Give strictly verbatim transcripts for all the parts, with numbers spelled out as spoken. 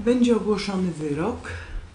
Będzie ogłoszony wyrok.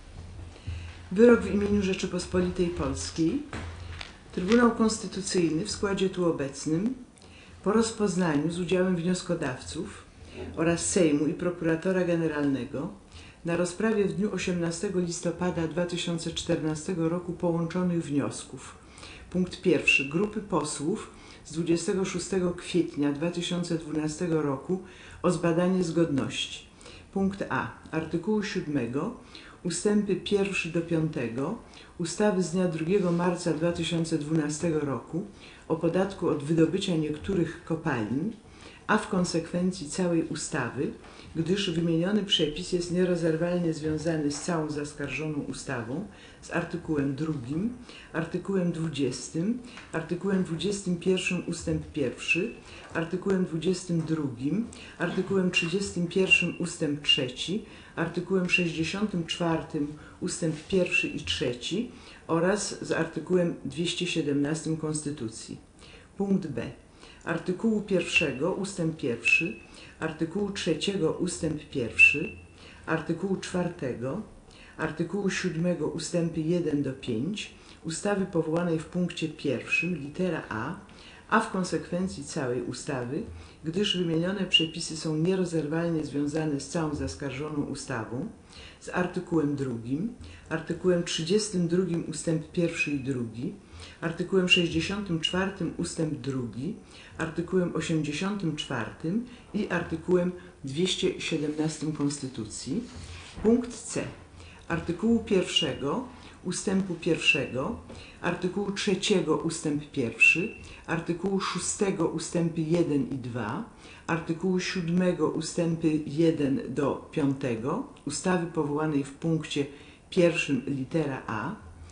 Wyrok w imieniu Rzeczypospolitej Polskiej. Trybunał Konstytucyjny w składzie tu obecnym po rozpoznaniu z udziałem wnioskodawców oraz Sejmu i Prokuratora Generalnego na rozprawie w dniu osiemnastego listopada dwa tysiące czternastego roku połączonych wniosków. Punkt pierwszy. Grupy posłów z dwudziestego szóstego kwietnia dwa tysiące dwunastego roku o zbadanie zgodności. Punkt A. Artykułu siódmego ustępy pierwszy do piątego ustawy z dnia drugiego marca dwa tysiące dwunastego roku o podatku od wydobycia niektórych kopalin, a w konsekwencji całej ustawy, gdyż wymieniony przepis jest nierozerwalnie związany z całą zaskarżoną ustawą, z artykułem drugim, artykułem dwudziestym, artykułem dwudziestym pierwszym ustęp pierwszy, artykułem dwudziestym drugim, artykułem trzydziestym pierwszym ustęp trzeci, artykułem sześćdziesiątym czwartym ustęp pierwszy i trzeci oraz z artykułem dwieście siedemnastym Konstytucji. Punkt B. Artykułu pierwszego ustęp pierwszy, artykułu trzeciego ustęp pierwszy, artykułu czwartego, artykułu siódmego ustępy jeden do pięć ustawy powołanej w punkcie pierwszym litera A, a w konsekwencji całej ustawy, gdyż wymienione przepisy są nierozerwalnie związane z całą zaskarżoną ustawą, z artykułem drugim, artykułem trzydziestym drugim ustęp pierwszy i drugi, artykułem sześćdziesiątym czwartym ustęp drugi, artykułem osiemdziesiątym czwartym i artykułem dwieście siedemnastym Konstytucji. Punkt C. Artykułu pierwszego ustępu pierwszego, artykułu trzeciego ustęp pierwszy, artykułu szóstego ustępy jeden i dwa, artykułu siódmego ustępy jeden do piątego ustawy powołanej w punkcie pierwszym litera A,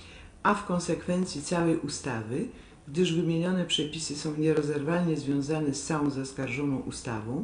a w konsekwencji całej ustawy, gdyż wymienione przepisy są nierozerwalnie związane z całą zaskarżoną ustawą,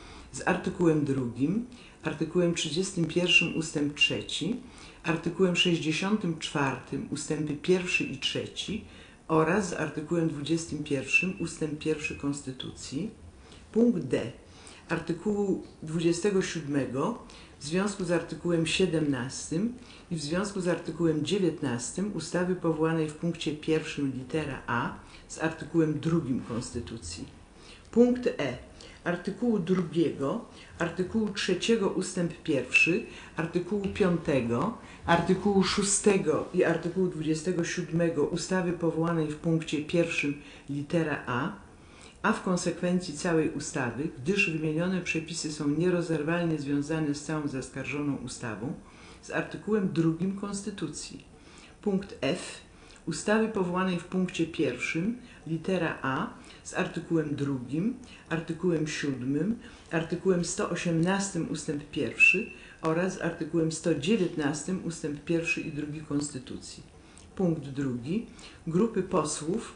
z artykułem drugim, artykułem trzydziestym pierwszym ustęp trzeci, artykułem sześćdziesiątym czwartym ustępy pierwszy i trzeci oraz z artykułem dwudziestym pierwszym ustęp pierwszy Konstytucji. Punkt D. Artykułu dwudziestego siódmego w związku z artykułem siedemnastym i w związku z artykułem dziewiętnastym ustawy powołanej w punkcie pierwszym litera A z artykułem drugim Konstytucji. Punkt E. Artykułu drugiego, artykułu trzeciego ustęp pierwszy, artykułu piątego, artykułu szóstego i artykułu dwudziestego siódmego ustawy powołanej w punkcie pierwszym litera A, a w konsekwencji całej ustawy, gdyż wymienione przepisy są nierozerwalnie związane z całą zaskarżoną ustawą, z artykułem drugim Konstytucji. Punkt F. Ustawy powołanej w punkcie pierwszym litera A z artykułem drugim, artykułem siódmym, artykułem sto osiemnastym ustęp pierwszy oraz z artykułem sto dziewiętnastym ustęp pierwszy i drugi Konstytucji. Punkt drugi. Grupy posłów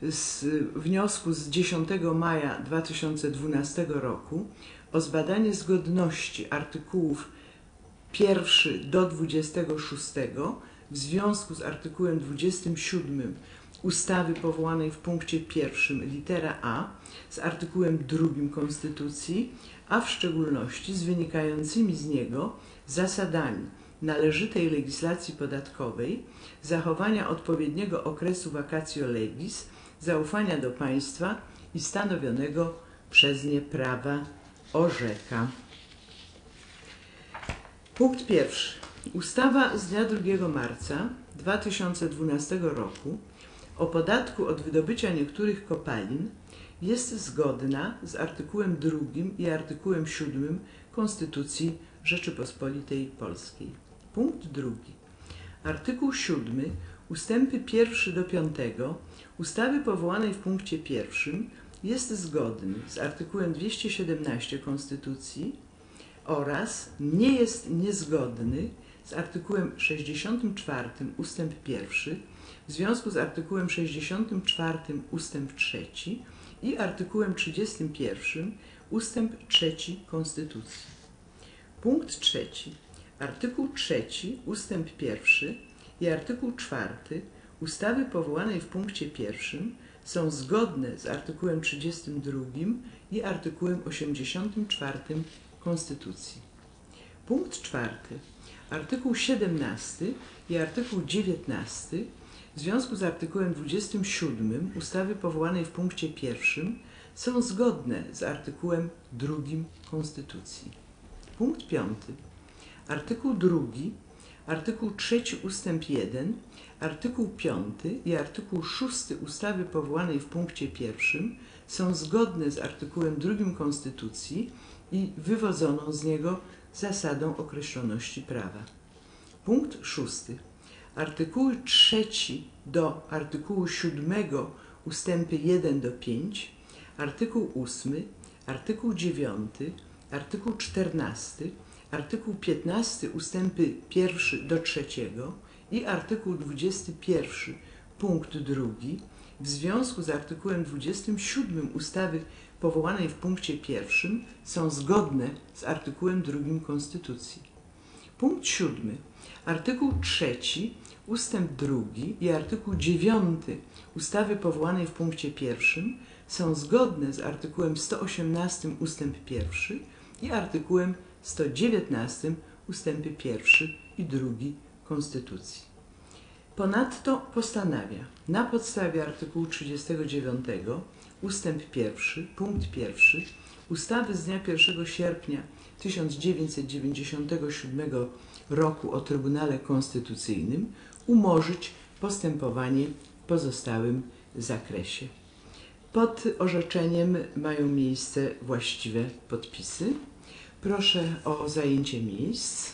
z wniosku z dziesiątego maja dwa tysiące dwunastego roku o zbadanie zgodności artykułów pierwszy do dwudziestego szóstego w związku z artykułem dwudziestym siódmym ustawy powołanej w punkcie pierwszym litera A z artykułem drugim Konstytucji, a w szczególności z wynikającymi z niego zasadami należytej legislacji podatkowej, zachowania odpowiedniego okresu vacatio legis, zaufania do państwa i stanowionego przez nie prawa orzeka. Punkt pierwszy. Ustawa z dnia drugiego marca dwa tysiące dwunastego roku o podatku od wydobycia niektórych kopalin jest zgodna z artykułem drugim i artykułem siódmym Konstytucji Rzeczypospolitej Polskiej. Punkt drugi. Artykuł siódmy ustępy pierwszy do piątego ustawy powołanej w punkcie pierwszym jest zgodny z artykułem dwieście siedemnastym Konstytucji oraz nie jest niezgodny z artykułem sześćdziesiątym czwartym ustęp pierwszy w związku z artykułem sześćdziesiątym czwartym ustęp trzeci i artykułem trzydziestym pierwszym ustęp trzeci Konstytucji. Punkt trzeci. Artykuł trzeci ustęp pierwszy i artykuł czwarty ustawy powołanej w punkcie pierwszym są zgodne z artykułem trzydziestym drugim i artykułem osiemdziesiątym czwartym Konstytucji. Punkt czwarty. Artykuł siedemnasty i artykuł dziewiętnasty w związku z artykułem dwudziestym siódmym ustawy powołanej w punkcie pierwszym są zgodne z artykułem drugim Konstytucji. Punkt piąty. Artykuł drugi, artykuł trzeci ustęp jeden, artykuł piąty i artykuł szósty ustawy powołanej w punkcie pierwszym są zgodne z artykułem drugim Konstytucji i wywodzoną z niego zasadą określoności prawa. Punkt szósty. Artykuły trzeci do artykułu siódmego ustępy jeden do pięć, artykuł ósmy, artykuł dziewiąty, artykuł czternasty, artykuł piętnasty ustępy pierwszy do trzeciego i artykuł dwudziesty pierwszy punkt drugi w związku z artykułem dwudziestym siódmym ustawy powołanej w punkcie pierwszym są zgodne z artykułem drugim Konstytucji. Punkt siódmy. Artykuł trzeci ustęp drugi i artykuł dziewiąty ustawy powołanej w punkcie pierwszym są zgodne z artykułem sto osiemnastym ustęp pierwszy i artykułem sto dziewiętnastym ustępy pierwszy i drugi Konstytucji. Ponadto postanawia na podstawie artykułu trzydziestego dziewiątego ustęp pierwszy punkt pierwszy ustawy z dnia pierwszego sierpnia tysiąc dziewięćset dziewięćdziesiątego siódmego roku o Trybunale Konstytucyjnym umorzyć postępowanie w pozostałym zakresie. Pod orzeczeniem mają miejsce właściwe podpisy. Proszę o zajęcie miejsc.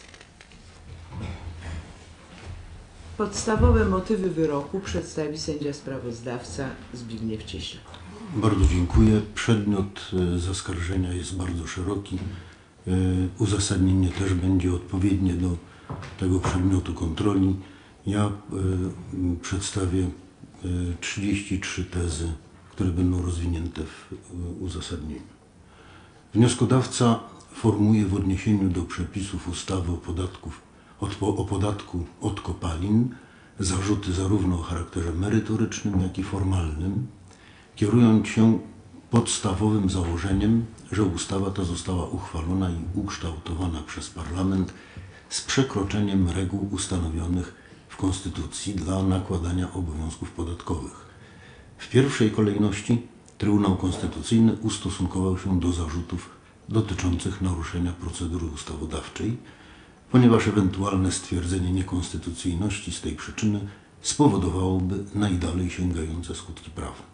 Podstawowe motywy wyroku przedstawi sędzia sprawozdawca Zbigniew Cieślak. Bardzo dziękuję. Przedmiot zaskarżenia jest bardzo szeroki. Uzasadnienie też będzie odpowiednie do tego przedmiotu kontroli. Ja przedstawię trzydzieści trzy tezy, które będą rozwinięte w uzasadnieniu. Wnioskodawca formułuje w odniesieniu do przepisów ustawy o, podatków, o podatku od kopalin zarzuty zarówno o charakterze merytorycznym, jak i formalnym, kierując się podstawowym założeniem, że ustawa ta została uchwalona i ukształtowana przez Parlament z przekroczeniem reguł ustanowionych w Konstytucji dla nakładania obowiązków podatkowych. W pierwszej kolejności Trybunał Konstytucyjny ustosunkował się do zarzutów dotyczących naruszenia procedury ustawodawczej, ponieważ ewentualne stwierdzenie niekonstytucyjności z tej przyczyny spowodowałoby najdalej sięgające skutki prawne.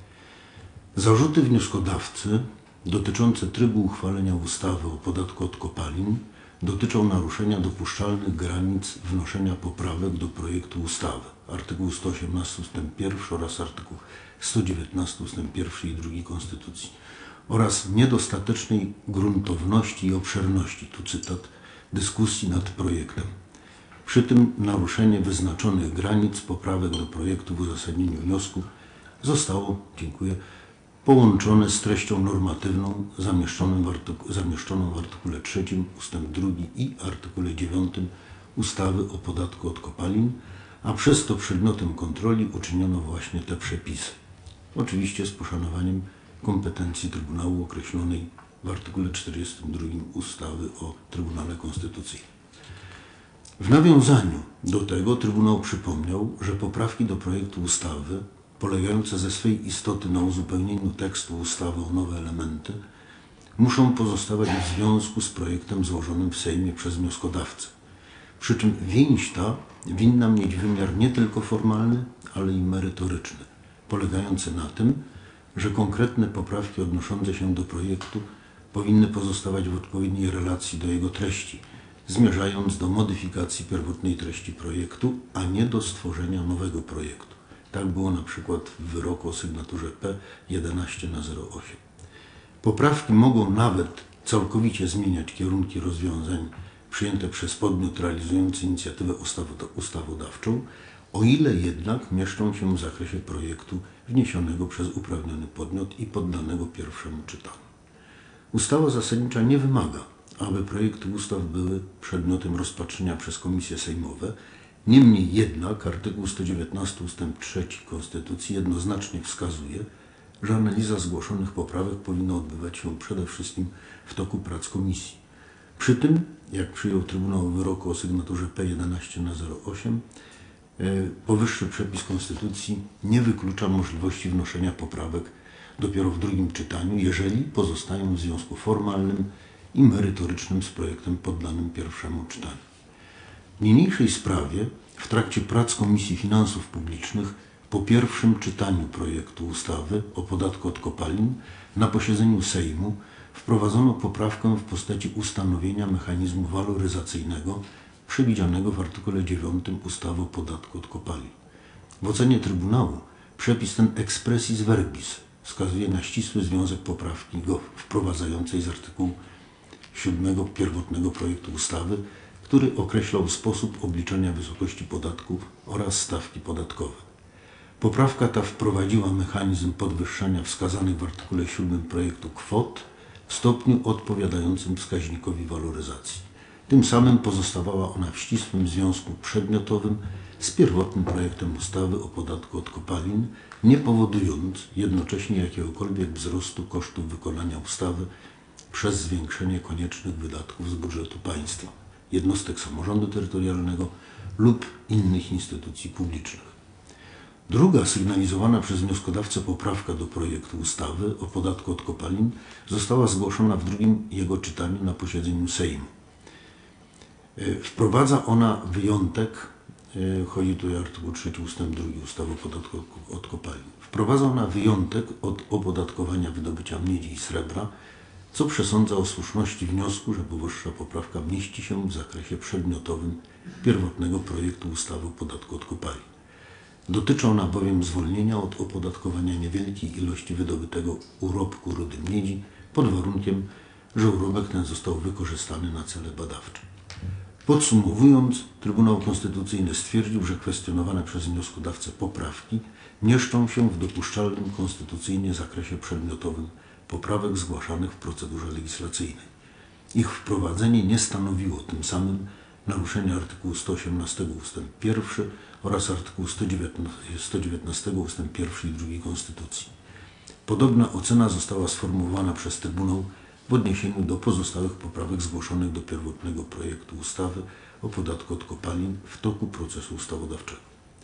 Zarzuty wnioskodawcy dotyczące trybu uchwalenia ustawy o podatku od kopalin dotyczą naruszenia dopuszczalnych granic wnoszenia poprawek do projektu ustawy, artykuł sto osiemnasty ustęp pierwszy oraz artykuł sto dziewiętnasty ustęp pierwszy i drugi Konstytucji oraz niedostatecznej gruntowności i obszerności, tu cytat, dyskusji nad projektem. Przy tym naruszenie wyznaczonych granic poprawek do projektu w uzasadnieniu wniosku zostało, dziękuję, połączone z treścią normatywną zamieszczoną w, artyku, zamieszczoną w artykule trzecim ustęp drugi i artykule dziewiątym ustawy o podatku od kopalin, a przez to przedmiotem kontroli uczyniono właśnie te przepisy. Oczywiście z poszanowaniem kompetencji Trybunału określonej w artykule czterdziestym drugim ustawy o Trybunale Konstytucyjnym. W nawiązaniu do tego Trybunał przypomniał, że poprawki do projektu ustawy polegające ze swej istoty na uzupełnieniu tekstu ustawy o nowe elementy muszą pozostawać w związku z projektem złożonym w Sejmie przez wnioskodawcę. Przy czym więź ta winna mieć wymiar nie tylko formalny, ale i merytoryczny, polegający na tym, że konkretne poprawki odnoszące się do projektu powinny pozostawać w odpowiedniej relacji do jego treści, zmierzając do modyfikacji pierwotnej treści projektu, a nie do stworzenia nowego projektu. Tak było na przykład w wyroku o sygnaturze P jedenaście na zero osiem. Poprawki mogą nawet całkowicie zmieniać kierunki rozwiązań przyjęte przez podmiot realizujący inicjatywę ustawodawczą, o ile jednak mieszczą się w zakresie projektu wniesionego przez uprawniony podmiot i poddanego pierwszemu czytaniu. Ustawa zasadnicza nie wymaga, aby projekty ustaw były przedmiotem rozpatrzenia przez komisje sejmowe. Niemniej jednak artykuł sto dziewiętnasty ustęp trzeci Konstytucji jednoznacznie wskazuje, że analiza zgłoszonych poprawek powinna odbywać się przede wszystkim w toku prac komisji. Przy tym, jak przyjął Trybunał wyroku o sygnaturze P jedenaście na zero osiem, powyższy przepis Konstytucji nie wyklucza możliwości wnoszenia poprawek dopiero w drugim czytaniu, jeżeli pozostają w związku formalnym i merytorycznym z projektem poddanym pierwszemu czytaniu. W niniejszej sprawie w trakcie prac Komisji Finansów Publicznych po pierwszym czytaniu projektu ustawy o podatku od kopalin na posiedzeniu Sejmu wprowadzono poprawkę w postaci ustanowienia mechanizmu waloryzacyjnego przewidzianego w artykule dziewiątym ustawy o podatku od kopalin. W ocenie Trybunału przepis ten expressis verbis wskazuje na ścisły związek poprawki go wprowadzającej z artykułu siódmego pierwotnego projektu ustawy, który określał sposób obliczania wysokości podatków oraz stawki podatkowe. Poprawka ta wprowadziła mechanizm podwyższania wskazanych w artykule siódmym projektu kwot w stopniu odpowiadającym wskaźnikowi waloryzacji. Tym samym pozostawała ona w ścisłym związku przedmiotowym z pierwotnym projektem ustawy o podatku od kopalin, nie powodując jednocześnie jakiegokolwiek wzrostu kosztów wykonania ustawy przez zwiększenie koniecznych wydatków z budżetu państwa, jednostek samorządu terytorialnego lub innych instytucji publicznych. Druga sygnalizowana przez wnioskodawcę poprawka do projektu ustawy o podatku od kopalin została zgłoszona w drugim jego czytaniu na posiedzeniu Sejmu. Wprowadza ona wyjątek, chodzi tu o artykuł trzeci ustęp drugi ustawy o podatku od kopalin. Wprowadza ona wyjątek od opodatkowania wydobycia miedzi i srebra, co przesądza o słuszności wniosku, że powyższa poprawka mieści się w zakresie przedmiotowym pierwotnego projektu ustawy o podatku od kopalin. Dotyczy ona bowiem zwolnienia od opodatkowania niewielkiej ilości wydobytego urobku rudy miedzi pod warunkiem, że urobek ten został wykorzystany na cele badawcze. Podsumowując, Trybunał Konstytucyjny stwierdził, że kwestionowane przez wnioskodawcę poprawki mieszczą się w dopuszczalnym konstytucyjnie zakresie przedmiotowym poprawek zgłaszanych w procedurze legislacyjnej. Ich wprowadzenie nie stanowiło tym samym naruszenia artykułu sto osiemnastego ustęp pierwszy oraz artykułu sto dziewiętnastego ustęp pierwszy i drugi Konstytucji. Podobna ocena została sformułowana przez Trybunał w odniesieniu do pozostałych poprawek zgłoszonych do pierwotnego projektu ustawy o podatku od kopalin w toku procesu ustawodawczego.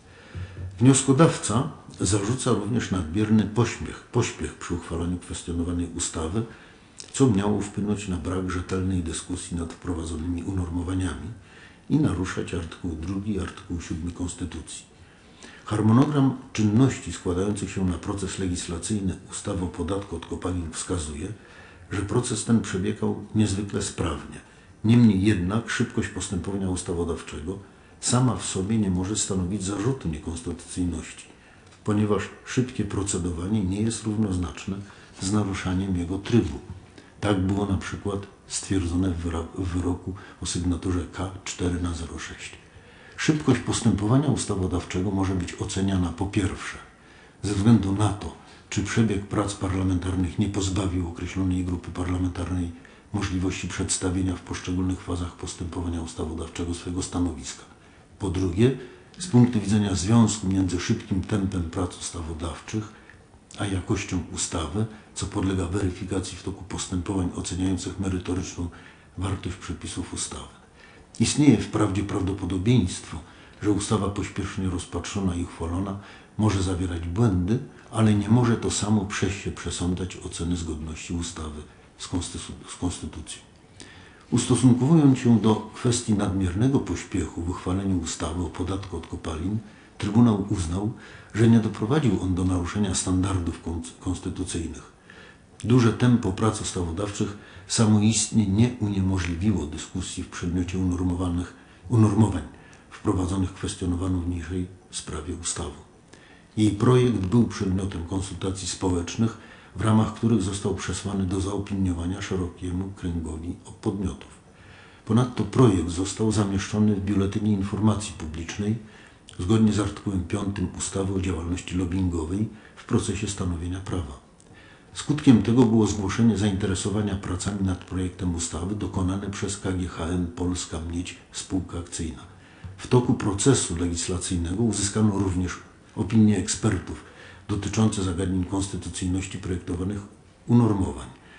Wnioskodawca zarzuca również nadmierny pośpiech, pośpiech przy uchwalaniu kwestionowanej ustawy, co miało wpłynąć na brak rzetelnej dyskusji nad wprowadzonymi unormowaniami i naruszać artykuł drugi i artykuł siódmy Konstytucji. Harmonogram czynności składających się na proces legislacyjny ustawy o podatku od kopalin wskazuje, że proces ten przebiegał niezwykle sprawnie. Niemniej jednak szybkość postępowania ustawodawczego sama w sobie nie może stanowić zarzutu niekonstytucyjności, ponieważ szybkie procedowanie nie jest równoznaczne z naruszaniem jego trybu. Tak było na przykład stwierdzone w wyroku o sygnaturze K cztery na zero sześć. Szybkość postępowania ustawodawczego może być oceniana po pierwsze ze względu na to, czy przebieg prac parlamentarnych nie pozbawił określonej grupy parlamentarnej możliwości przedstawienia w poszczególnych fazach postępowania ustawodawczego swojego stanowiska. Po drugie, z punktu widzenia związku między szybkim tempem prac ustawodawczych a jakością ustawy, co podlega weryfikacji w toku postępowań oceniających merytoryczną wartość przepisów ustawy. Istnieje wprawdzie prawdopodobieństwo, że ustawa pośpiesznie rozpatrzona i uchwalona może zawierać błędy, ale nie może to samo przez się przesądzać oceny zgodności ustawy z, konstytu- z konstytucją. Ustosunkowując się do kwestii nadmiernego pośpiechu w uchwaleniu ustawy o podatku od kopalin, Trybunał uznał, że nie doprowadził on do naruszenia standardów konstytucyjnych. Duże tempo prac ustawodawczych samoistnie nie uniemożliwiło dyskusji w przedmiocie unormowanych, unormowań wprowadzonych w kwestionowaną w niniejszej sprawie ustawą. Jej projekt był przedmiotem konsultacji społecznych, w ramach których został przesłany do zaopiniowania szerokiemu kręgowi podmiotów. Ponadto projekt został zamieszczony w Biuletynie Informacji Publicznej zgodnie z artykułem piątym ustawy o działalności lobbingowej w procesie stanowienia prawa. Skutkiem tego było zgłoszenie zainteresowania pracami nad projektem ustawy dokonane przez K G H M Polska Miedź Spółka Akcyjna. W toku procesu legislacyjnego uzyskano również opinie ekspertów dotyczące zagadnień konstytucyjności projektowanych unormowań.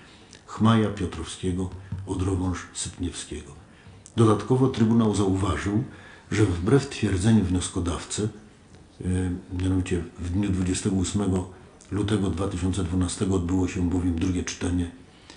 Chmaja, Piotrowskiego, Odrowąż-Sypniewskiego. Dodatkowo Trybunał zauważył, że wbrew twierdzeniu wnioskodawcy, mianowicie w dniu dwudziestego ósmego lutego dwa tysiące dwunastego odbyło się bowiem drugie czytanie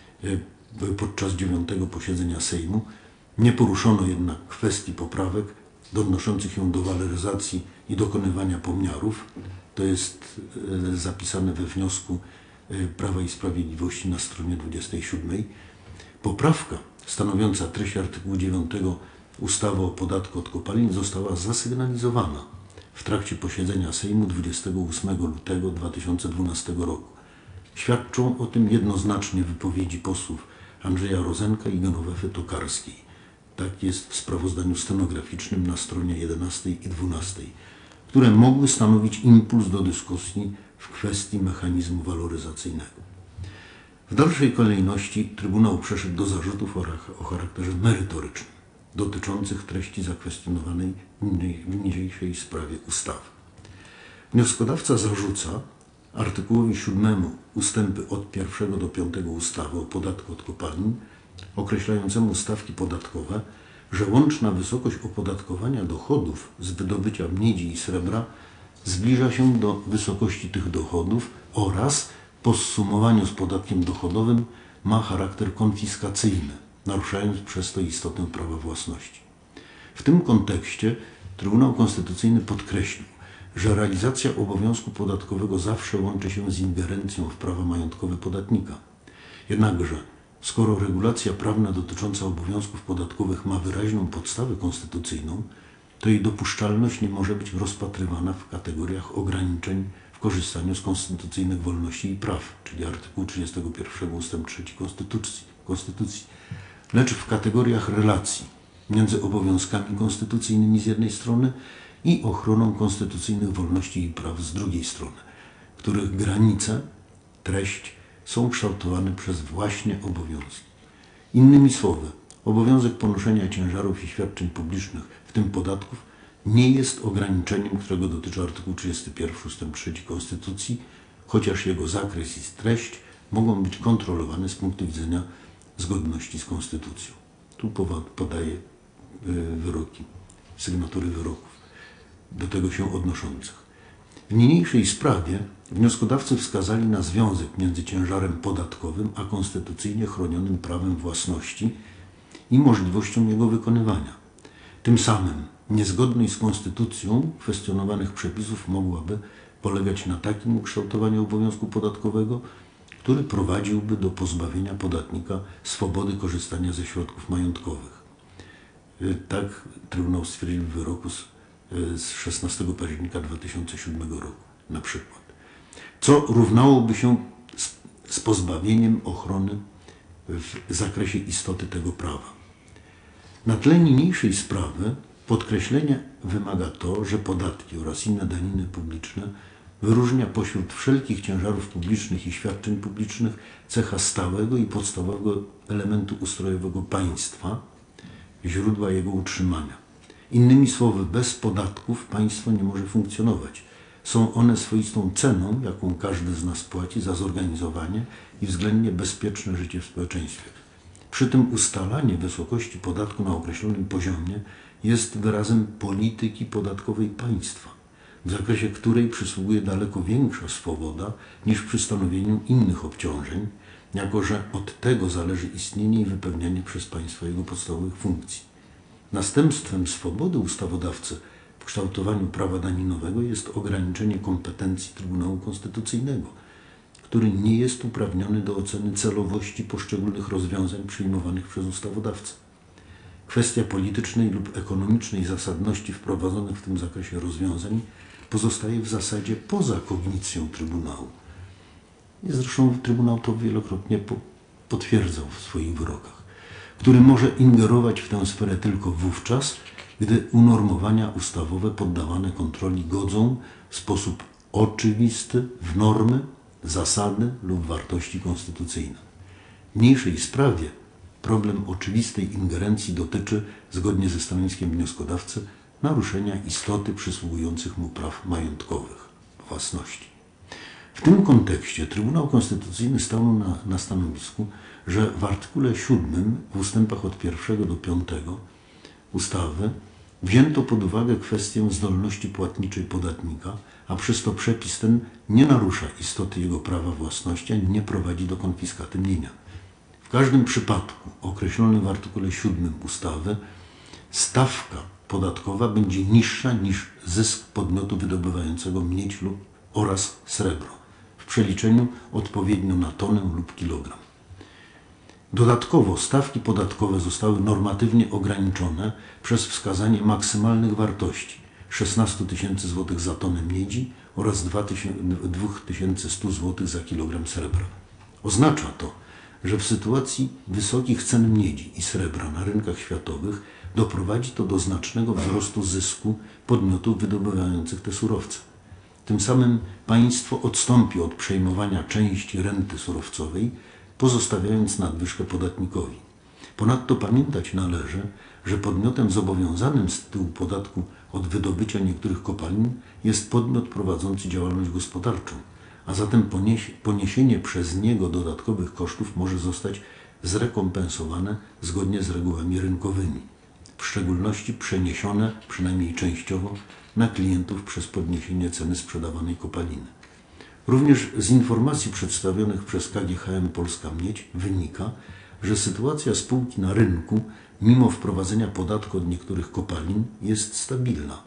podczas dziewiątego posiedzenia Sejmu, nie poruszono jednak kwestii poprawek odnoszących się do waloryzacji i dokonywania pomiarów. To jest zapisane we wniosku Prawa i Sprawiedliwości na stronie dwudziestej siódmej. Poprawka stanowiąca treść artykułu dziewiątego ustawy o podatku od kopalin została zasygnalizowana w trakcie posiedzenia Sejmu dwudziestego ósmego lutego dwa tysiące dwunastego roku. Świadczą o tym jednoznacznie wypowiedzi posłów Andrzeja Rozenka i Genowefy Tokarskiej. Tak jest w sprawozdaniu stenograficznym na stronie jedenastej i dwunastej, które mogły stanowić impuls do dyskusji w kwestii mechanizmu waloryzacyjnego. W dalszej kolejności Trybunał przeszedł do zarzutów o charakterze merytorycznym, dotyczących treści zakwestionowanej w niniejszej sprawie ustawy. Wnioskodawca zarzuca artykułowi siódmemu ustępy od pierwszego do piątego ustawy o podatku od kopalin, określającemu stawki podatkowe, że łączna wysokość opodatkowania dochodów z wydobycia miedzi i srebra zbliża się do wysokości tych dochodów oraz po zsumowaniu z podatkiem dochodowym ma charakter konfiskacyjny, naruszając przez to istotę prawa własności. W tym kontekście Trybunał Konstytucyjny podkreślił, że realizacja obowiązku podatkowego zawsze łączy się z ingerencją w prawa majątkowe podatnika. Jednakże, skoro regulacja prawna dotycząca obowiązków podatkowych ma wyraźną podstawę konstytucyjną, to jej dopuszczalność nie może być rozpatrywana w kategoriach ograniczeń w korzystaniu z konstytucyjnych wolności i praw, czyli artykułu trzydziestego pierwszego ustęp trzeci Konstytucji, Konstytucji, lecz w kategoriach relacji między obowiązkami konstytucyjnymi z jednej strony i ochroną konstytucyjnych wolności i praw z drugiej strony, których granice, treść są kształtowane przez właśnie obowiązki. Innymi słowy, obowiązek ponoszenia ciężarów i świadczeń publicznych, w tym podatków, nie jest ograniczeniem, którego dotyczy artykuł trzydziesty pierwszy ustęp trzeci Konstytucji, chociaż jego zakres i treść mogą być kontrolowane z punktu widzenia zgodności z Konstytucją. Tu podaję wyroki, sygnatury wyroków do tego się odnoszących. W niniejszej sprawie wnioskodawcy wskazali na związek między ciężarem podatkowym a konstytucyjnie chronionym prawem własności i możliwością jego wykonywania. Tym samym niezgodność z konstytucją kwestionowanych przepisów mogłaby polegać na takim ukształtowaniu obowiązku podatkowego, który prowadziłby do pozbawienia podatnika swobody korzystania ze środków majątkowych. Tak Trybunał stwierdził w wyroku z, z szesnastego października dwa tysiące siódmego roku na przykład. Co równałoby się z, z pozbawieniem ochrony w zakresie istoty tego prawa. Na tle niniejszej sprawy podkreślenia wymaga to, że podatki oraz inne daniny publiczne wyróżnia pośród wszelkich ciężarów publicznych i świadczeń publicznych cecha stałego i podstawowego elementu ustrojowego państwa, źródła jego utrzymania. Innymi słowy, bez podatków państwo nie może funkcjonować. Są one swoistą ceną, jaką każdy z nas płaci za zorganizowanie i względnie bezpieczne życie w społeczeństwie. Przy tym ustalanie wysokości podatku na określonym poziomie jest wyrazem polityki podatkowej państwa, w zakresie której przysługuje daleko większa swoboda niż przy stanowieniu innych obciążeń, jako że od tego zależy istnienie i wypełnianie przez państwo jego podstawowych funkcji. Następstwem swobody ustawodawcy w kształtowaniu prawa daninowego jest ograniczenie kompetencji Trybunału Konstytucyjnego, który nie jest uprawniony do oceny celowości poszczególnych rozwiązań przyjmowanych przez ustawodawcę. Kwestia politycznej lub ekonomicznej zasadności wprowadzonych w tym zakresie rozwiązań pozostaje w zasadzie poza kognicją Trybunału. I zresztą Trybunał to wielokrotnie po, potwierdzał w swoich wyrokach, który może ingerować w tę sferę tylko wówczas, gdy unormowania ustawowe poddawane kontroli godzą w sposób oczywisty w normy, zasady lub wartości konstytucyjne. W niniejszej sprawie problem oczywistej ingerencji dotyczy, zgodnie ze stanowiskiem wnioskodawcy, naruszenia istoty przysługujących mu praw majątkowych, własności. W tym kontekście Trybunał Konstytucyjny stanął na, na stanowisku, że w artykule siódmym w ustępach od pierwszego do piątego ustawy wzięto pod uwagę kwestię zdolności płatniczej podatnika, a przez to przepis ten nie narusza istoty jego prawa własności ani nie prowadzi do konfiskaty mienia. W każdym przypadku określonym w artykule siódmym ustawy stawka podatkowa będzie niższa niż zysk podmiotu wydobywającego miedź lub oraz srebro, w przeliczeniu odpowiednio na tonę lub kilogram. Dodatkowo stawki podatkowe zostały normatywnie ograniczone przez wskazanie maksymalnych wartości szesnaście tysięcy złotych za tonę miedzi oraz dwa tysiące sto złotych za kilogram srebra. Oznacza to, że w sytuacji wysokich cen miedzi i srebra na rynkach światowych doprowadzi to do znacznego wzrostu zysku podmiotów wydobywających te surowce. Tym samym państwo odstąpi od przejmowania części renty surowcowej, pozostawiając nadwyżkę podatnikowi. Ponadto pamiętać należy, że podmiotem zobowiązanym z tytułu podatku od wydobycia niektórych kopalin jest podmiot prowadzący działalność gospodarczą, a zatem poniesie, poniesienie przez niego dodatkowych kosztów może zostać zrekompensowane zgodnie z regułami rynkowymi, w szczególności przeniesione, przynajmniej częściowo, na klientów przez podniesienie ceny sprzedawanej kopaliny. Również z informacji przedstawionych przez K G H M Polska Miedź wynika, że sytuacja spółki na rynku, mimo wprowadzenia podatku od niektórych kopalin, jest stabilna.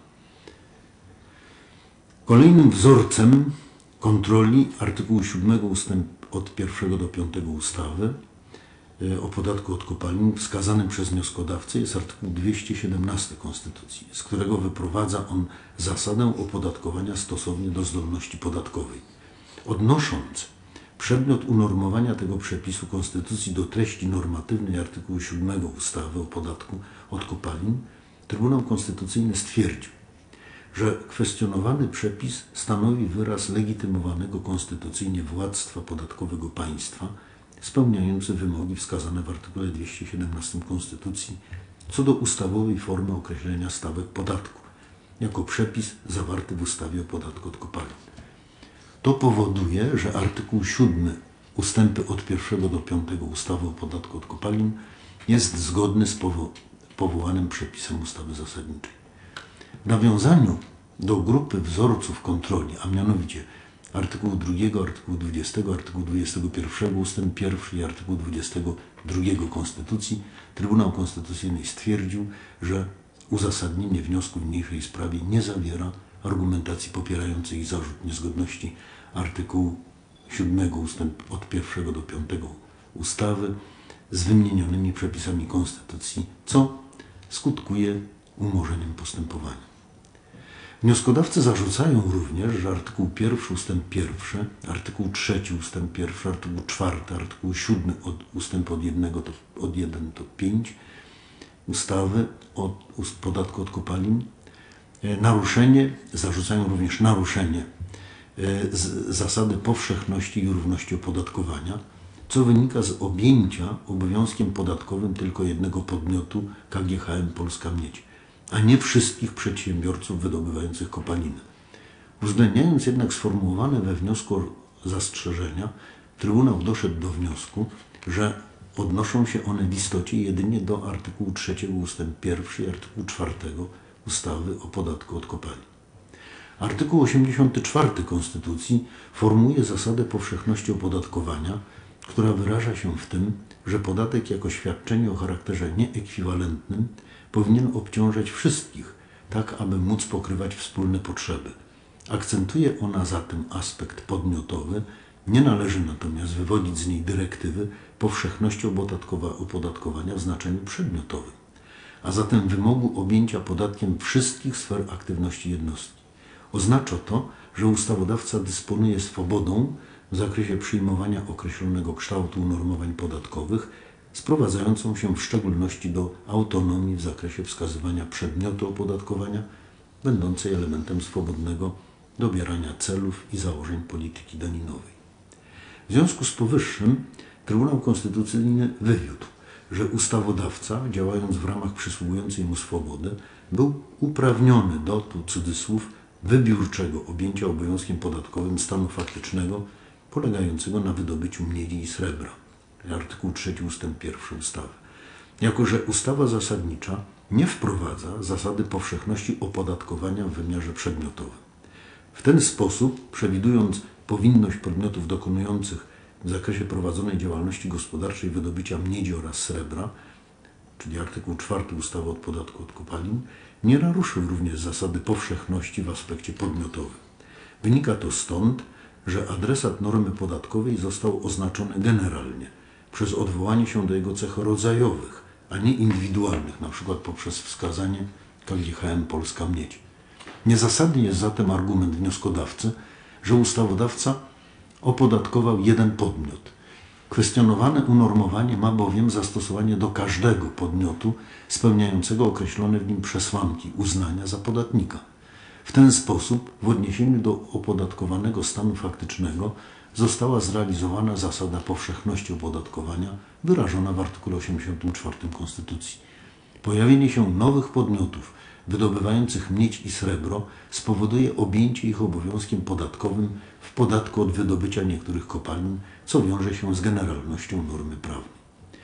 Kolejnym wzorcem kontroli artykułu siódmego ustęp od pierwszego do piątego ustawy o podatku od kopalin wskazanym przez wnioskodawcę jest artykuł dwieście siedemnasty Konstytucji, z którego wyprowadza on zasadę opodatkowania stosownie do zdolności podatkowej. Odnosząc przedmiot unormowania tego przepisu Konstytucji do treści normatywnej artykułu siódmego ustawy o podatku od kopalin, Trybunał Konstytucyjny stwierdził, że kwestionowany przepis stanowi wyraz legitymowanego konstytucyjnie władztwa podatkowego państwa, spełniający wymogi wskazane w artykule dwieście siedemnastym Konstytucji co do ustawowej formy określenia stawek podatku, jako przepis zawarty w ustawie o podatku od kopalin. To powoduje, że artykuł siódmy ustępy od pierwszego do piątego ustawy o podatku od kopalin jest zgodny z powo powołanym przepisem ustawy zasadniczej. W nawiązaniu do grupy wzorców kontroli, a mianowicie artykułu drugiego, artykułu dwudziestego, artykułu dwudziestego pierwszego ustęp pierwszy i artykułu dwudziestego drugiego Konstytucji, Trybunał Konstytucyjny stwierdził, że uzasadnienie wniosku w niniejszej sprawie nie zawiera argumentacji popierającej zarzut niezgodności artykułu siódmego ustęp od pierwszego do piątego ustawy z wymienionymi przepisami Konstytucji, co skutkuje umorzeniem postępowania. Wnioskodawcy zarzucają również, że artykuł pierwszy ustęp pierwszy, artykuł trzeci ustęp pierwszy, artykuł czwarty, artykuł siódmy od, ustęp od jednego do, od jeden do pięć ustawy o podatku od kopalin naruszenie, zarzucają również naruszenie z zasady powszechności i równości opodatkowania, co wynika z objęcia obowiązkiem podatkowym tylko jednego podmiotu K G H M Polska Miedź, a nie wszystkich przedsiębiorców wydobywających kopaliny. Uwzględniając jednak sformułowane we wniosku zastrzeżenia, Trybunał doszedł do wniosku, że odnoszą się one w istocie jedynie do artykułu trzeciego ustęp pierwszy i artykułu czwartego ustawy o podatku od kopalin. Artykuł osiemdziesiąty czwarty Konstytucji formułuje zasadę powszechności opodatkowania, która wyraża się w tym, że podatek jako świadczenie o charakterze nieekwiwalentnym powinien obciążać wszystkich, tak aby móc pokrywać wspólne potrzeby. Akcentuje ona zatem aspekt podmiotowy, nie należy natomiast wywodzić z niej dyrektywy powszechności opodatkowania w znaczeniu przedmiotowym, a zatem wymogu objęcia podatkiem wszystkich sfer aktywności jednostki. Oznacza to, że ustawodawca dysponuje swobodą w zakresie przyjmowania określonego kształtu unormowań podatkowych, sprowadzającą się w szczególności do autonomii w zakresie wskazywania przedmiotu opodatkowania, będącej elementem swobodnego dobierania celów i założeń polityki daninowej. W związku z powyższym Trybunał Konstytucyjny wywiódł, że ustawodawca, działając w ramach przysługującej mu swobody, był uprawniony do, tu cudzysłów, wybiórczego objęcia obowiązkiem podatkowym stanu faktycznego polegającego na wydobyciu miedzi i srebra. Artykuł trzeci ustęp pierwszy ustawy. Jako że ustawa zasadnicza nie wprowadza zasady powszechności opodatkowania w wymiarze przedmiotowym. W ten sposób, przewidując powinność podmiotów dokonujących w zakresie prowadzonej działalności gospodarczej wydobycia miedzi oraz srebra, czyli artykuł czwarty ustawy o podatku od kopalin, nie naruszył również zasady powszechności w aspekcie podmiotowym. Wynika to stąd, że adresat normy podatkowej został oznaczony generalnie przez odwołanie się do jego cech rodzajowych, a nie indywidualnych, na przykład poprzez wskazanie K G H M Polska Miedź. Niezasadny jest zatem argument wnioskodawcy, że ustawodawca opodatkował jeden podmiot. Kwestionowane unormowanie ma bowiem zastosowanie do każdego podmiotu spełniającego określone w nim przesłanki uznania za podatnika. W ten sposób w odniesieniu do opodatkowanego stanu faktycznego została zrealizowana zasada powszechności opodatkowania wyrażona w artykule osiemdziesiątym czwartym Konstytucji. Pojawienie się nowych podmiotów wydobywających miedź i srebro spowoduje objęcie ich obowiązkiem podatkowym w podatku od wydobycia niektórych kopalin, co wiąże się z generalnością normy prawnej.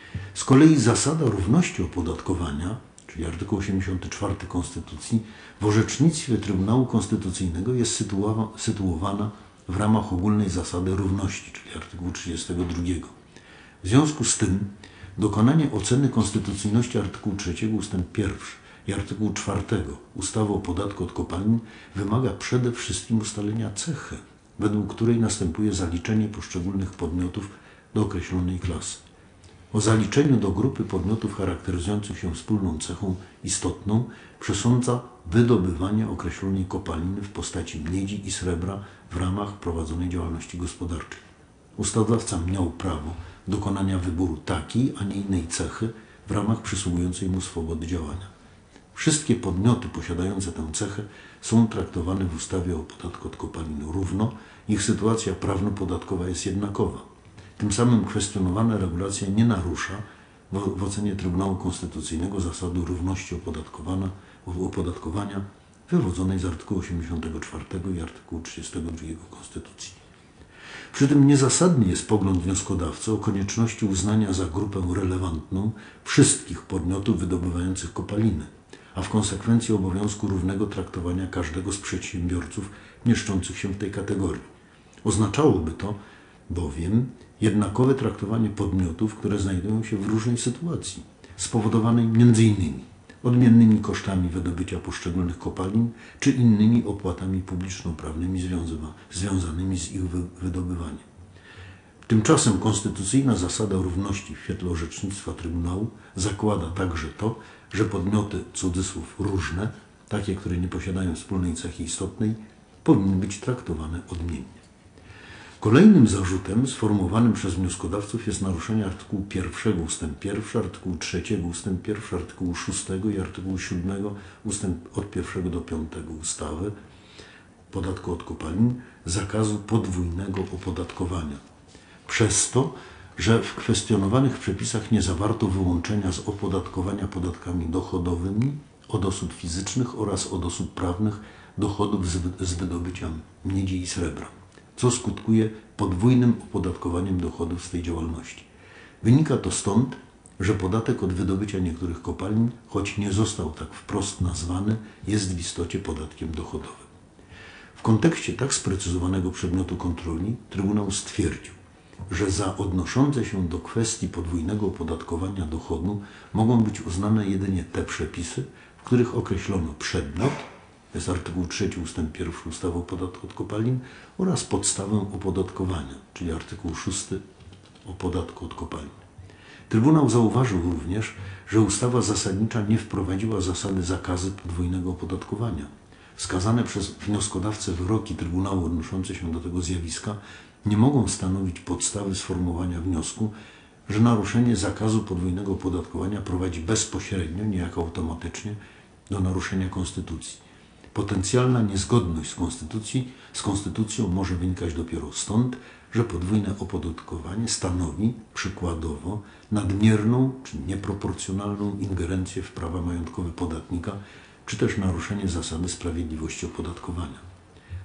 Z kolei zasada równości opodatkowania, czyli artykuł osiemdziesiąty czwarty Konstytucji, w orzecznictwie Trybunału Konstytucyjnego jest sytuowa- sytuowana w ramach ogólnej zasady równości, czyli artykułu trzydziestego drugiego. W związku z tym dokonanie oceny konstytucyjności artykułu trzeciego ustęp pierwszy i artykułu czwartego ustawy o podatku od kopalin wymaga przede wszystkim ustalenia cechy, według której następuje zaliczenie poszczególnych podmiotów do określonej klasy. O zaliczeniu do grupy podmiotów charakteryzujących się wspólną cechą istotną przesądza wydobywanie określonej kopaliny w postaci miedzi i srebra w ramach prowadzonej działalności gospodarczej. Ustawodawca miał prawo dokonania wyboru takiej, a nie innej cechy w ramach przysługującej mu swobody działania. Wszystkie podmioty posiadające tę cechę są traktowane w ustawie o podatku od kopalin równo, ich sytuacja prawno-podatkowa jest jednakowa. Tym samym kwestionowana regulacja nie narusza w, w ocenie Trybunału Konstytucyjnego zasady równości opodatkowania, opodatkowania wywodzonej z artykułu osiemdziesiątego czwartego i artykułu trzydziestego drugiego Konstytucji. Przy tym niezasadny jest pogląd wnioskodawcy o konieczności uznania za grupę relewantną wszystkich podmiotów wydobywających kopaliny, a w konsekwencji obowiązku równego traktowania każdego z przedsiębiorców mieszczących się w tej kategorii. Oznaczałoby to bowiem jednakowe traktowanie podmiotów, które znajdują się w różnej sytuacji, spowodowanej między innymi odmiennymi kosztami wydobycia poszczególnych kopalin czy innymi opłatami publiczno-prawnymi związywa- związanymi z ich wy- wydobywaniem. Tymczasem konstytucyjna zasada równości w świetle orzecznictwa Trybunału zakłada także to, że podmioty, cudzysłów, różne, takie, które nie posiadają wspólnej cechy istotnej, powinny być traktowane odmiennie. Kolejnym zarzutem sformułowanym przez wnioskodawców jest naruszenie artykułu pierwszego ustęp pierwszy, artykułu trzeciego ustęp pierwszy, artykułu szóstego i artykułu siódmego ustęp od pierwszego do piątego ustawy podatku od kopalin, zakazu podwójnego opodatkowania. Przez to, że w kwestionowanych przepisach nie zawarto wyłączenia z opodatkowania podatkami dochodowymi od osób fizycznych oraz od osób prawnych dochodów z, wy- z wydobycia miedzi i srebra, co skutkuje podwójnym opodatkowaniem dochodów z tej działalności. Wynika to stąd, że podatek od wydobycia niektórych kopalin, choć nie został tak wprost nazwany, jest w istocie podatkiem dochodowym. W kontekście tak sprecyzowanego przedmiotu kontroli Trybunał stwierdził, że za odnoszące się do kwestii podwójnego opodatkowania dochodu mogą być uznane jedynie te przepisy, w których określono przedmiot, to jest artykuł trzeci ustęp pierwszy ustawy o podatku od kopalin, oraz podstawę opodatkowania, czyli artykuł szósty o podatku od kopalin. Trybunał zauważył również, że ustawa zasadnicza nie wprowadziła zasady zakazu podwójnego opodatkowania. Wskazane przez wnioskodawcę wyroki Trybunału odnoszące się do tego zjawiska nie mogą stanowić podstawy sformułowania wniosku, że naruszenie zakazu podwójnego opodatkowania prowadzi bezpośrednio, niejako automatycznie, do naruszenia Konstytucji. Potencjalna niezgodność z, konstytucji, z Konstytucją może wynikać dopiero stąd, że podwójne opodatkowanie stanowi przykładowo nadmierną czy nieproporcjonalną ingerencję w prawa majątkowe podatnika, czy też naruszenie zasady sprawiedliwości opodatkowania.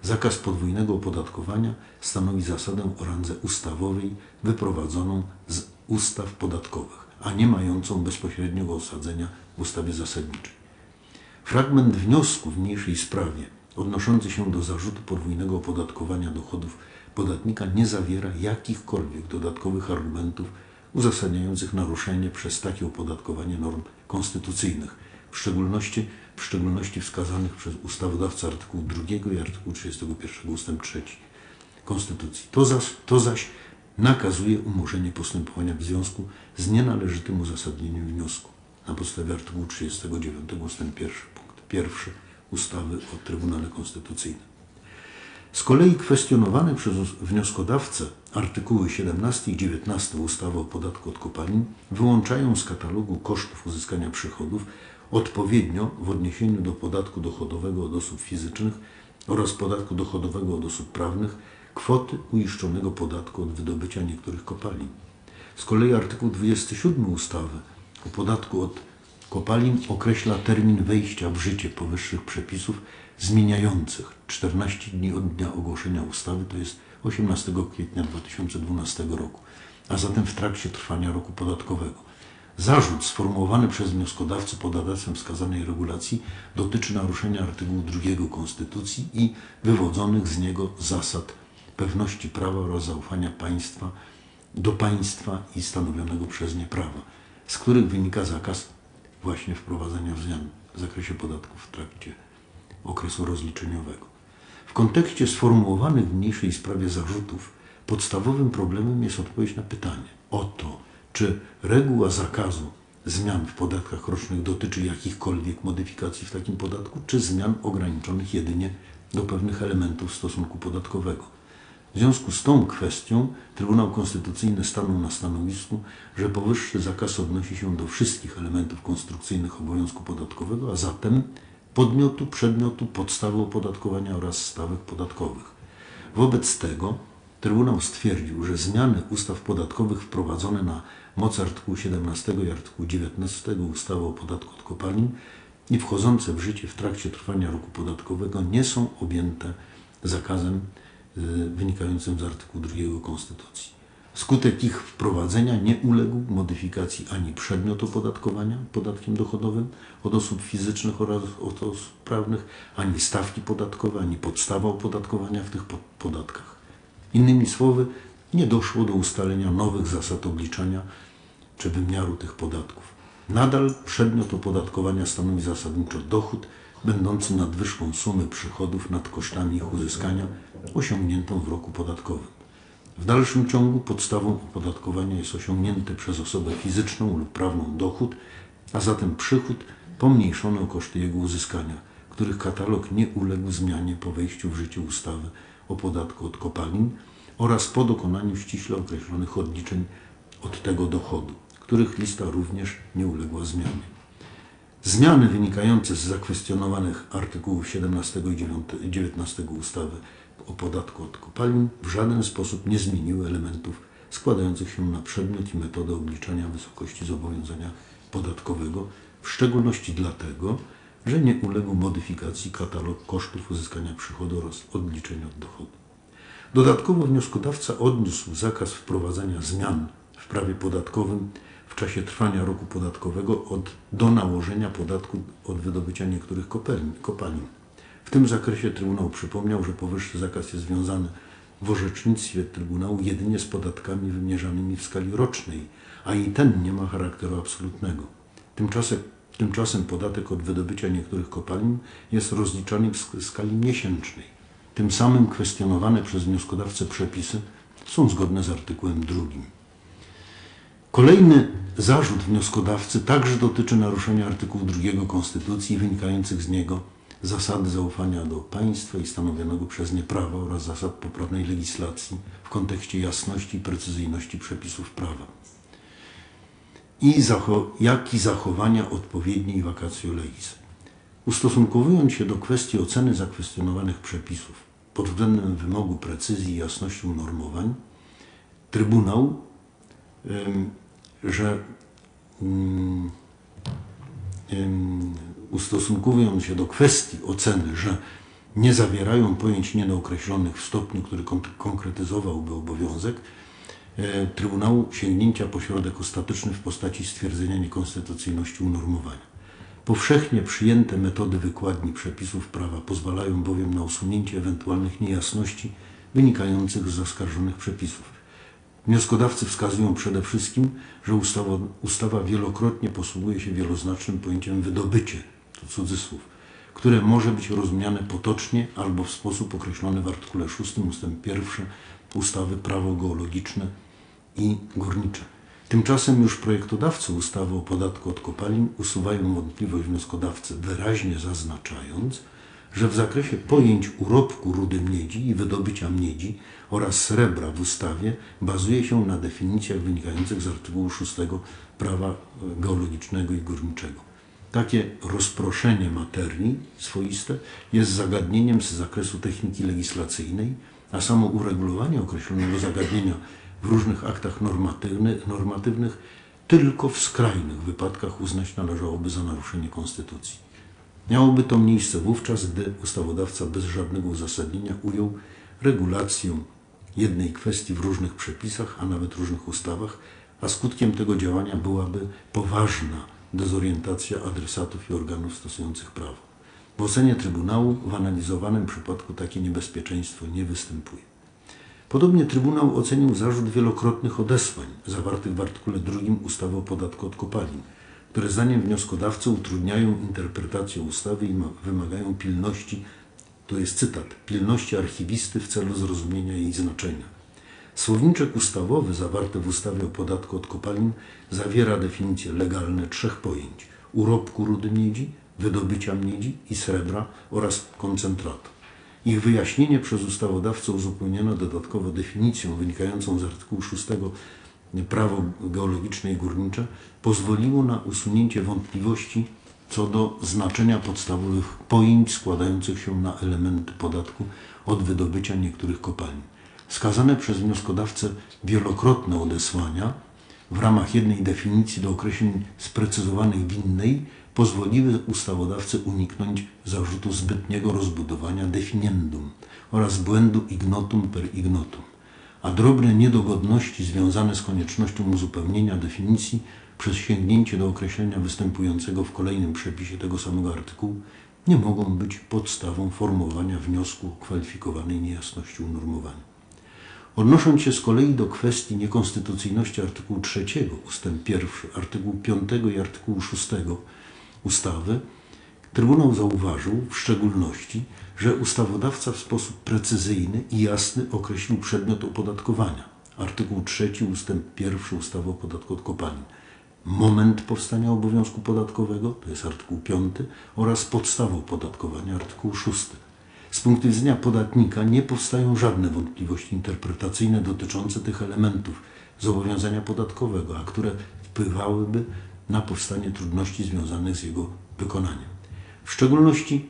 zakaz podwójnego opodatkowania stanowi zasadę o randze ustawowej wyprowadzoną z ustaw podatkowych, a nie mającą bezpośredniego osadzenia w ustawie zasadniczej. Fragment wniosku w niniejszej sprawie odnoszący się do zarzutu podwójnego opodatkowania dochodów podatnika nie zawiera jakichkolwiek dodatkowych argumentów uzasadniających naruszenie przez takie opodatkowanie norm konstytucyjnych, w szczególności, w szczególności wskazanych przez ustawodawcę artykułu drugiego i artykułu trzydziestego pierwszego ustęp trzeci Konstytucji. To zaś, to zaś nakazuje umorzenie postępowania w związku z nienależytym uzasadnieniem wniosku na podstawie artykułu trzydziestego dziewiątego ustęp pierwszy punkt pierwszy ustawy o Trybunale Konstytucyjnym. Z kolei kwestionowane przez wnioskodawcę artykuły siedemnasty i dziewiętnasty ustawy o podatku od kopalin wyłączają z katalogu kosztów uzyskania przychodów odpowiednio w odniesieniu do podatku dochodowego od osób fizycznych oraz podatku dochodowego od osób prawnych kwoty uiszczonego podatku od wydobycia niektórych kopalin. Z kolei artykuł dwudziesty siódmy ustawy o podatku od kopalin określa termin wejścia w życie powyższych przepisów zmieniających czternaście dni od dnia ogłoszenia ustawy, to jest osiemnastego kwietnia dwa tysiące dwunastego roku, a zatem w trakcie trwania roku podatkowego. Zarzut sformułowany przez wnioskodawcę pod adresem wskazanej regulacji dotyczy naruszenia artykułu drugiego Konstytucji i wywodzonych z niego zasad pewności prawa oraz zaufania państwa do państwa i stanowionego przez nie prawa, z których wynika zakaz właśnie wprowadzania zmian w zakresie podatków w trakcie okresu rozliczeniowego. W kontekście sformułowanych w niniejszej sprawie zarzutów podstawowym problemem jest odpowiedź na pytanie o to, czy reguła zakazu zmian w podatkach rocznych dotyczy jakichkolwiek modyfikacji w takim podatku, czy zmian ograniczonych jedynie do pewnych elementów stosunku podatkowego. W związku z tą kwestią Trybunał Konstytucyjny stanął na stanowisku, że powyższy zakaz odnosi się do wszystkich elementów konstrukcyjnych obowiązku podatkowego, a zatem podmiotu, przedmiotu, podstawy opodatkowania oraz stawek podatkowych. Wobec tego Trybunał stwierdził, że zmiany ustaw podatkowych wprowadzone na mocy artykułu siedemnastego i artykułu dziewiętnastego ustawy o podatku od kopalin i wchodzące w życie w trakcie trwania roku podatkowego nie są objęte zakazem wynikającym z artykułu drugiego Konstytucji. Wskutek ich wprowadzenia nie uległ modyfikacji ani przedmiot opodatkowania podatkiem dochodowym od osób fizycznych oraz od osób prawnych, ani stawki podatkowe, ani podstawa opodatkowania w tych podatkach. Innymi słowy, nie doszło do ustalenia nowych zasad obliczania czy wymiaru tych podatków. Nadal przedmiot opodatkowania stanowi zasadniczo dochód będący nadwyżką sumy przychodów nad kosztami ich uzyskania osiągniętą w roku podatkowym. W dalszym ciągu podstawą opodatkowania jest osiągnięty przez osobę fizyczną lub prawną dochód, a zatem przychód pomniejszony o koszty jego uzyskania, których katalog nie uległ zmianie po wejściu w życie ustawy o podatku od kopalin oraz po dokonaniu ściśle określonych odliczeń od tego dochodu, których lista również nie uległa zmianie. Zmiany wynikające z zakwestionowanych artykułów siedemnastego i dziewiętnastego ustawy o podatku od kopalin w żaden sposób nie zmieniły elementów składających się na przedmiot i metodę obliczania wysokości zobowiązania podatkowego, w szczególności dlatego, że nie uległ modyfikacji katalog kosztów uzyskania przychodu oraz odliczenia od dochodu. Dodatkowo wnioskodawca odniósł zakaz wprowadzania zmian w prawie podatkowym w czasie trwania roku podatkowego od, do nałożenia podatku od wydobycia niektórych kopalin, kopalin. W tym zakresie Trybunał przypomniał, że powyższy zakaz jest związany w orzecznictwie Trybunału jedynie z podatkami wymierzanymi w skali rocznej, a i ten nie ma charakteru absolutnego. Tymczasem, tymczasem podatek od wydobycia niektórych kopalin jest rozliczany w skali miesięcznej. Tym samym kwestionowane przez wnioskodawcę przepisy są zgodne z artykułem drugim. Kolejny zarzut wnioskodawcy także dotyczy naruszenia artykułu drugiego Konstytucji wynikających z niego zasady zaufania do państwa i stanowionego przez nie prawa oraz zasad poprawnej legislacji w kontekście jasności i precyzyjności przepisów prawa, i zacho- jak i zachowania odpowiedniej vacatio legis. Ustosunkowując się do kwestii oceny zakwestionowanych przepisów pod względem wymogu precyzji i jasności unormowań, Trybunał, ym, że ym, ym, ustosunkowując się do kwestii oceny, że nie zawierają pojęć niedookreślonych w stopniu, który konkretyzowałby obowiązek e, Trybunału sięgnięcia po środek ostateczny w postaci stwierdzenia niekonstytucyjności unormowania. Powszechnie przyjęte metody wykładni przepisów prawa pozwalają bowiem na usunięcie ewentualnych niejasności wynikających z zaskarżonych przepisów. Wnioskodawcy wskazują przede wszystkim, że ustawa, ustawa wielokrotnie posługuje się wieloznacznym pojęciem wydobycie, to cudzysłów, które może być rozumiane potocznie albo w sposób określony w artykule szóstym ustęp pierwszy ustawy Prawo geologiczne i górnicze. Tymczasem już projektodawcy ustawy o podatku od kopalin usuwają wątpliwość wnioskodawcy, wyraźnie zaznaczając, że w zakresie pojęć urobku rudy miedzi i wydobycia miedzi oraz srebra w ustawie bazuje się na definicjach wynikających z artykułu szóstego Prawa geologicznego i górniczego. Takie rozproszenie materii swoiste jest zagadnieniem z zakresu techniki legislacyjnej, a samo uregulowanie określonego zagadnienia w różnych aktach normatywnych, normatywnych tylko w skrajnych wypadkach uznać należałoby za naruszenie konstytucji. Miałoby to miejsce wówczas, gdy ustawodawca bez żadnego uzasadnienia ujął regulację jednej kwestii w różnych przepisach, a nawet różnych ustawach, a skutkiem tego działania byłaby poważna dezorientacja adresatów i organów stosujących prawo. W ocenie Trybunału w analizowanym przypadku takie niebezpieczeństwo nie występuje. Podobnie Trybunał ocenił zarzut wielokrotnych odesłań zawartych w artykule drugim ustawy o podatku od kopalin, które zdaniem wnioskodawcy utrudniają interpretację ustawy i wymagają pilności, to jest cytat, pilności archiwisty w celu zrozumienia jej znaczenia. Słowniczek ustawowy zawarty w ustawie o podatku od kopalin zawiera definicje legalne trzech pojęć: urobku rudy miedzi, wydobycia miedzi i srebra oraz koncentratu. Ich wyjaśnienie przez ustawodawcę uzupełniono dodatkowo definicją wynikającą z artykułu szóstego Prawo geologiczne i górnicze pozwoliło na usunięcie wątpliwości co do znaczenia podstawowych pojęć składających się na elementy podatku od wydobycia niektórych kopalin. Wskazane przez wnioskodawcę wielokrotne odesłania w ramach jednej definicji do określeń sprecyzowanych w innej pozwoliły ustawodawcy uniknąć zarzutu zbytniego rozbudowania definiendum oraz błędu ignotum per ignotum, a drobne niedogodności związane z koniecznością uzupełnienia definicji przez sięgnięcie do określenia występującego w kolejnym przepisie tego samego artykułu nie mogą być podstawą formułowania wniosku o kwalifikowanej niejasności unormowania. Odnosząc się z kolei do kwestii niekonstytucyjności artykułu trzeciego ustęp pierwszy, artykułu piątego i artykułu szóstego ustawy, Trybunał zauważył w szczególności, że ustawodawca w sposób precyzyjny i jasny określił przedmiot opodatkowania. Artykuł trzeci ustęp pierwszy ustawy o podatku od kopalin. Moment powstania obowiązku podatkowego, to jest artykuł piąty, oraz podstawę opodatkowania, artykuł szósty. Z punktu widzenia podatnika nie powstają żadne wątpliwości interpretacyjne dotyczące tych elementów zobowiązania podatkowego, a które wpływałyby na powstanie trudności związanych z jego wykonaniem. W szczególności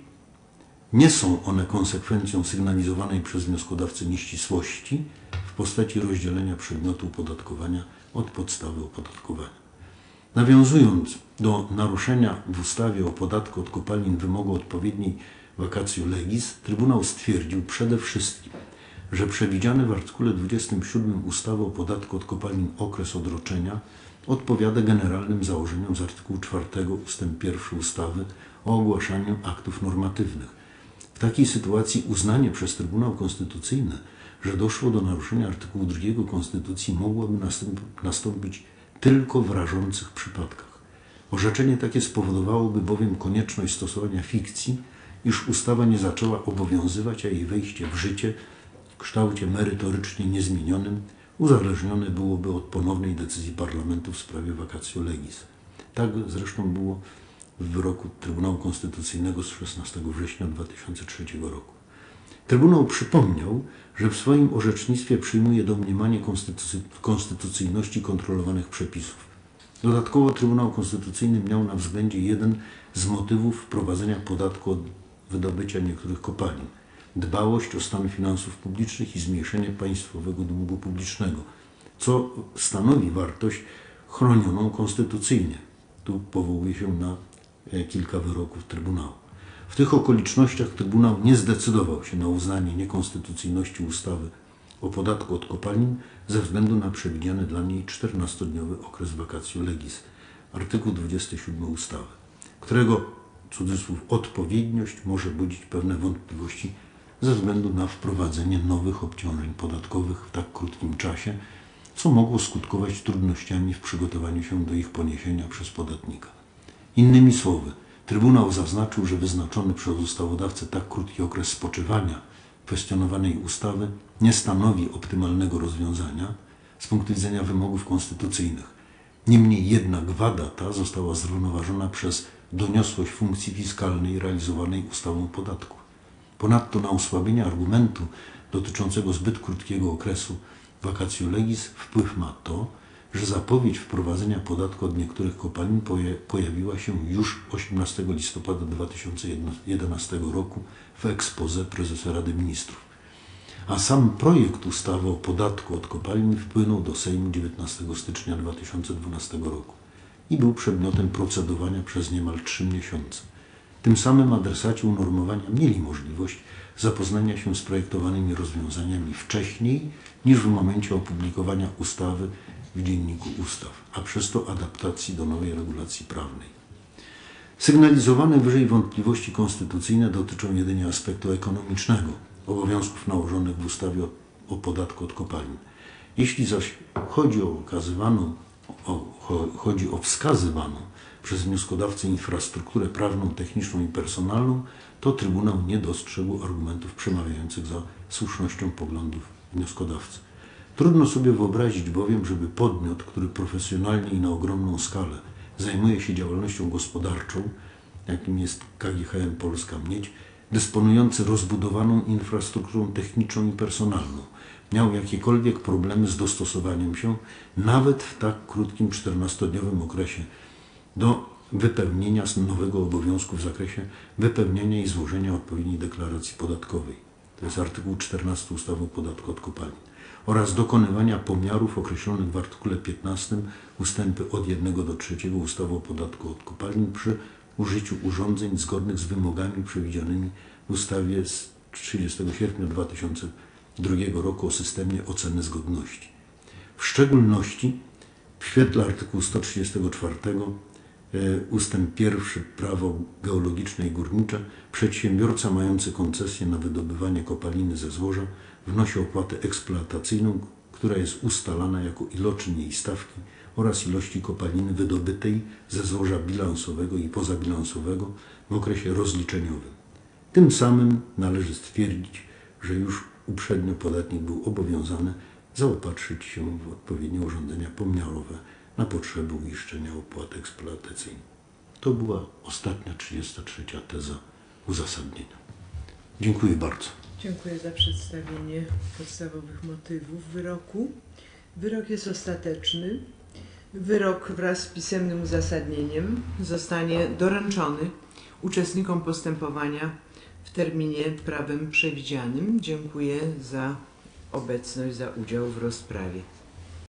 nie są one konsekwencją sygnalizowanej przez wnioskodawcę nieścisłości w postaci rozdzielenia przedmiotu opodatkowania od podstawy opodatkowania. Nawiązując do naruszenia w ustawie o podatku od kopalin wymogu odpowiedniej vacatio legis, Trybunał stwierdził przede wszystkim, że przewidziany w artykule dwudziestym siódmym ustawy o podatku od kopalin okres odroczenia odpowiada generalnym założeniom z artykułu czwartego ustęp pierwszy ustawy o ogłaszaniu aktów normatywnych. W takiej sytuacji uznanie przez Trybunał Konstytucyjny, że doszło do naruszenia artykułu drugiego Konstytucji, mogłoby nastąpić tylko w rażących przypadkach. Orzeczenie takie spowodowałoby bowiem konieczność stosowania fikcji, iż ustawa nie zaczęła obowiązywać, a jej wejście w życie w kształcie merytorycznie niezmienionym uzależnione byłoby od ponownej decyzji Parlamentu w sprawie vacatio legis. Tak zresztą było w wyroku Trybunału Konstytucyjnego z szesnastego września dwa tysiące trzeciego roku. Trybunał przypomniał, że w swoim orzecznictwie przyjmuje domniemanie konstytucy konstytucyjności kontrolowanych przepisów. Dodatkowo Trybunał Konstytucyjny miał na względzie jeden z motywów wprowadzenia podatku od wydobycia niektórych kopalin – dbałość o stan finansów publicznych i zmniejszenie państwowego długu publicznego, co stanowi wartość chronioną konstytucyjnie. Tu powołuje się na kilka wyroków Trybunału. W tych okolicznościach Trybunał nie zdecydował się na uznanie niekonstytucyjności ustawy o podatku od kopalin ze względu na przewidziany dla niej czternastodniowy okres vacatio legis, artykuł dwudziesty siódmy ustawy, którego, cudzysłów, odpowiedniość może budzić pewne wątpliwości ze względu na wprowadzenie nowych obciążeń podatkowych w tak krótkim czasie, co mogło skutkować trudnościami w przygotowaniu się do ich poniesienia przez podatnika. Innymi słowy, Trybunał zaznaczył, że wyznaczony przez ustawodawcę tak krótki okres spoczywania kwestionowanej ustawy nie stanowi optymalnego rozwiązania z punktu widzenia wymogów konstytucyjnych. Niemniej jednak wada ta została zrównoważona przez doniosłość funkcji fiskalnej realizowanej ustawą o podatku. Ponadto na osłabienie argumentu dotyczącego zbyt krótkiego okresu vacatio legis wpływ ma to, że zapowiedź wprowadzenia podatku od niektórych kopalin poja pojawiła się już osiemnastego listopada dwa tysiące jedenastego roku w exposé prezesa Rady Ministrów, a sam projekt ustawy o podatku od kopalin wpłynął do Sejmu dziewiętnastego stycznia dwa tysiące dwunastego roku i był przedmiotem procedowania przez niemal trzy miesiące. Tym samym adresaci unormowania mieli możliwość zapoznania się z projektowanymi rozwiązaniami wcześniej niż w momencie opublikowania ustawy w Dzienniku Ustaw, a przez to adaptacji do nowej regulacji prawnej. Sygnalizowane wyżej wątpliwości konstytucyjne dotyczą jedynie aspektu ekonomicznego obowiązków nałożonych w ustawie o, o podatku od kopalin. Jeśli zaś chodzi o, okazywaną, o, chodzi o wskazywaną przez wnioskodawcę infrastrukturę prawną, techniczną i personalną, to Trybunał nie dostrzegł argumentów przemawiających za słusznością poglądów wnioskodawcy. Trudno sobie wyobrazić bowiem, żeby podmiot, który profesjonalnie i na ogromną skalę zajmuje się działalnością gospodarczą, jakim jest K G H M Polska Miedź, dysponujący rozbudowaną infrastrukturą techniczną i personalną, miał jakiekolwiek problemy z dostosowaniem się, nawet w tak krótkim czternastodniowym okresie, do wypełnienia nowego obowiązku w zakresie wypełnienia i złożenia odpowiedniej deklaracji podatkowej. To jest artykuł czternasty ustawy o podatku od kopalin. Oraz dokonywania pomiarów określonych w artykule piętnastym ustępy od jednego do trzeciego ustawy o podatku od kopalin przy użyciu urządzeń zgodnych z wymogami przewidzianymi w ustawie z trzydziestego sierpnia dwa tysiące drugiego roku o systemie oceny zgodności. W szczególności w świetle artykułu sto trzydziestego czwartego ustęp pierwszy Prawo geologiczne i górnicze przedsiębiorca mający koncesję na wydobywanie kopaliny ze złoża wnosi opłatę eksploatacyjną, która jest ustalana jako iloczyn jej stawki oraz ilości kopaliny wydobytej ze złoża bilansowego i pozabilansowego w okresie rozliczeniowym. Tym samym należy stwierdzić, że już uprzednio podatnik był obowiązany zaopatrzyć się w odpowiednie urządzenia pomiarowe na potrzeby uiszczenia opłaty eksploatacyjnej. To była ostatnia, trzydziesta trzecia teza uzasadnienia. Dziękuję bardzo. Dziękuję za przedstawienie podstawowych motywów wyroku. Wyrok jest ostateczny. Wyrok wraz z pisemnym uzasadnieniem zostanie doręczony uczestnikom postępowania w terminie prawem przewidzianym. Dziękuję za obecność, za udział w rozprawie.